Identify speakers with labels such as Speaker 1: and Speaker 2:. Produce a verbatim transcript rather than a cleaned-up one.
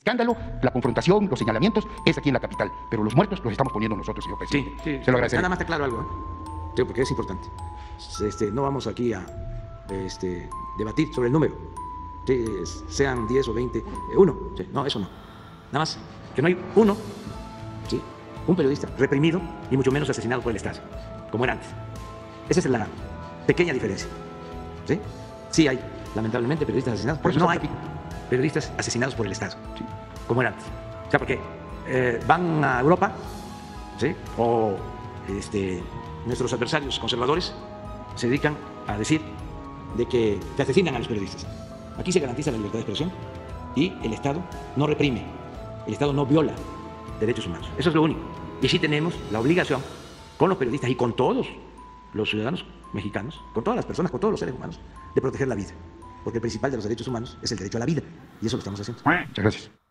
Speaker 1: escándalo, la confrontación, los señalamientos, es aquí en la capital. Pero los muertos los estamos poniendo nosotros, señor presidente.
Speaker 2: Sí, sí.
Speaker 1: Se lo agradezco.
Speaker 2: Nada más te aclaro algo, ¿eh? Sí, porque es importante. Este, no vamos aquí a este, debatir sobre el número. Sí, sean diez o veinte, eh, uno. Sí, no, eso no. Nada más que no hay uno, ¿sí? Un periodista reprimido y mucho menos asesinado por el Estado, como era antes. Esa es la pequeña diferencia. ¿Sí? Sí hay, lamentablemente, periodistas asesinados, pero no hay periodistas asesinados por el Estado, ¿sí? Como era antes. O sea, porque eh, van a Europa, ¿sí? O este, nuestros adversarios conservadores se dedican a decir de que se asesinan a los periodistas. Aquí se garantiza la libertad de expresión y el Estado no reprime, el Estado no viola derechos humanos. Eso es lo único. Y sí tenemos la obligación con los periodistas y con todos los ciudadanos mexicanos, con todas las personas, con todos los seres humanos, de proteger la vida. Porque el principal de los derechos humanos es el derecho a la vida. Y eso lo estamos haciendo.
Speaker 1: Muchas gracias.